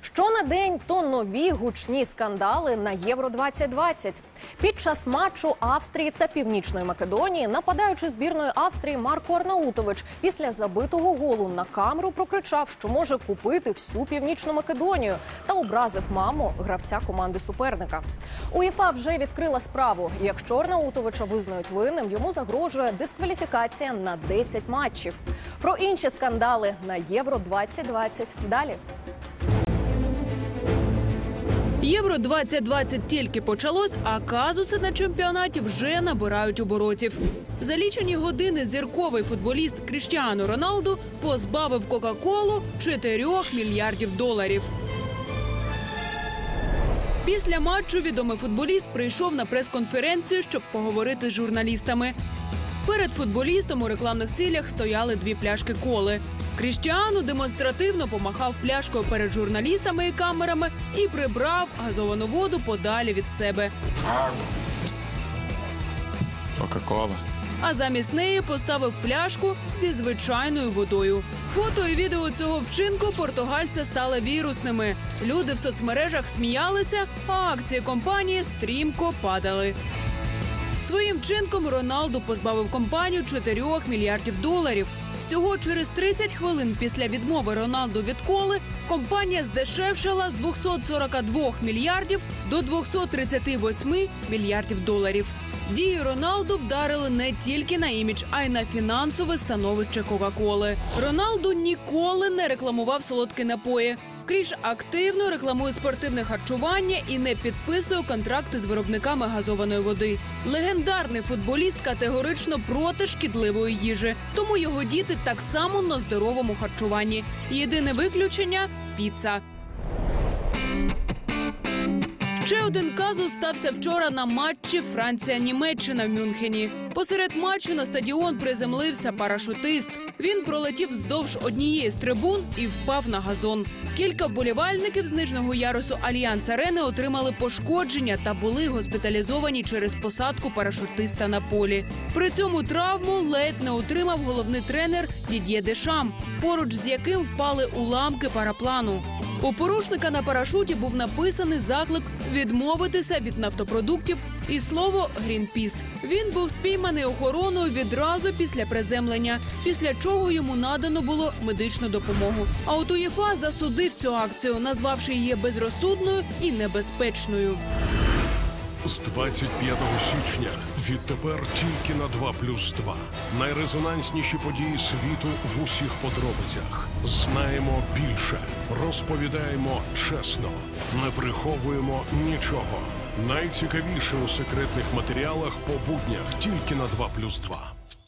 Що на день, то нові гучні скандали на Євро-2020. Під час матчу Австрії та Північної Македонії нападаючий збірної Австрії Марко Арнаутович після забитого голу на камеру прокричав, що може купити всю Північну Македонію, та образив маму гравця команди суперника. УЄФА вже відкрила справу. Якщо Арнаутовича визнають винним, йому загрожує дискваліфікація на 10 матчів. Про інші скандали на Євро-2020 далі. Євро-2020 тільки почалось, а казуси на чемпіонаті вже набирають оборотів. За лічені години зірковий футболіст Кріштіану Роналду позбавив Кока-Колу 4 мільярдів доларів. Після матчу відомий футболіст прийшов на прес-конференцію, щоб поговорити з журналістами. Перед футболістом у рекламних цілях стояли 2 пляшки коли. Кріштіану демонстративно помахав пляшкою перед журналістами і камерами і прибрав газовану воду подалі від себе. Кока-кола. А замість неї поставив пляшку зі звичайною водою. Фото і відео цього вчинку португальця стали вірусними. Люди в соцмережах сміялися, а акції компанії стрімко падали. Своїм вчинком Роналду позбавив компанію 4 мільярдів доларів. Всього через 30 хвилин після відмови Роналду від коли компанія здешевшала з 242 мільярдів до 238 мільярдів доларів. Дії Роналду вдарили не тільки на імідж, а й на фінансове становище Кока-Коли. Роналду ніколи не рекламував солодкі напої. Кріш активно рекламує спортивне харчування і не підписує контракти з виробниками газованої води. Легендарний футболіст категорично проти шкідливої їжі, тому його діти так само на здоровому харчуванні. Єдине виключення – піца. Ще один казус стався вчора на матчі Франція-Німеччина в Мюнхені. Посеред матчу на стадіон приземлився парашутист. Він пролетів вздовж однієї з трибун і впав на газон. Кілька вболівальників з нижнього ярусу Альянс-арени отримали пошкодження та були госпіталізовані через посадку парашутиста на полі. При цьому травму ледь не отримав головний тренер Дід'є Дешам, поруч з яким впали уламки параплану. У порушника на парашуті був написаний заклик відмовитися від нафтопродуктів і слово «Грінпіс». Він був спійманий охороною відразу після приземлення, після чого йому надано було медичну допомогу. А от УЄФА засудив цю акцію, назвавши її безрозсудною і небезпечною. З 25 січня відтепер тільки на 2+2. Найрезонансніші події світу в усіх подробицях. Знаємо більше, розповідаємо чесно, не приховуємо нічого. Найцікавіше у секретних матеріалах по буднях тільки на 2+2.